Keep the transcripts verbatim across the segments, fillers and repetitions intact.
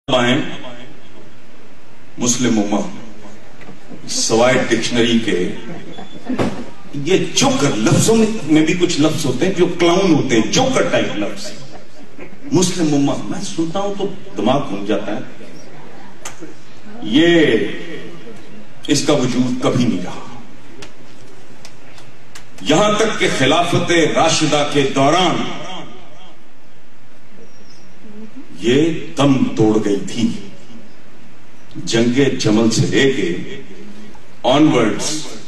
हैं मुस्लिम उम्मा सवाए डिक्शनरी के ये जोकर लफ्जों में भी कुछ लफ्ज होते हैं जो क्लाउन होते हैं, जोकर टाइप लफ्ज। मुस्लिम उम्मा मैं सुनता हूं तो दिमाग घूम जाता है। ये इसका वजूद कभी नहीं रहा। यहां तक कि खिलाफत राशिदा के दौरान ये दम तोड़ गई थी। जंगे जमल से लेके ऑनवर्ड्स,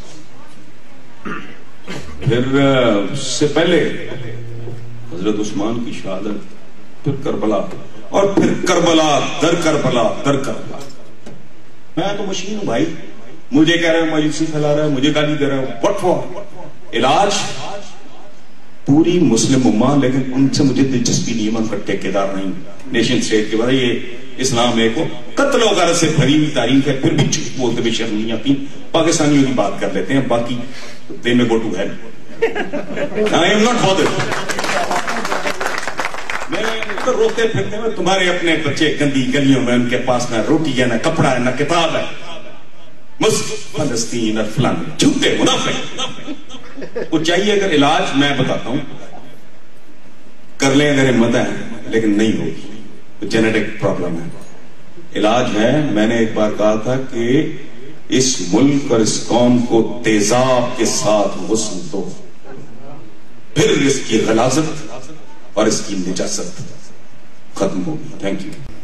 फिर से पहले हजरत उस्मान की शहादत, फिर करबला, और फिर करबला दर करबला दर करबला। मैं तो मशीन हूं भाई, मुझे कह रहे हो मायूसी फैला रहा है, मुझे गाली दे रहा है, व्हाट फॉर? इलाज पूरी मुस्लिम उम्मा, लेकिन उनसे मुझे दिलचस्पी नहीं है, मैं उनका ठेकेदार नहीं। नेशन स्टेट के बाद ये इस्लाम एक को कत्ल वगैरह से भरी हुई तारीख है, फिर भी चुप बोलते हुए शर्म नहीं आती। पाकिस्तानियों की बात कर लेते हैं, बाकी they may go to hell. I am not bothered. मैं तो रोते फिरते हैं, तुम्हारे अपने बच्चे गंदी गलियों में, उनके पास ना रोटी है, ना कपड़ा है, ना किताब है, फलस्तीन और फलान झूठे मुनाफिक। वो चाहिए अगर इलाज, मैं बताता हूं, कर लें अगर हिम्मत है, लेकिन नहीं होगी, तो जेनेटिक प्रॉब्लम है। इलाज है, मैंने एक बार कहा था कि इस मुल्क और इस कौम को तेजाब के साथ गुस्ल दो, फिर इसकी गलाजत और इसकी निजासत खत्म होगी। Thank you.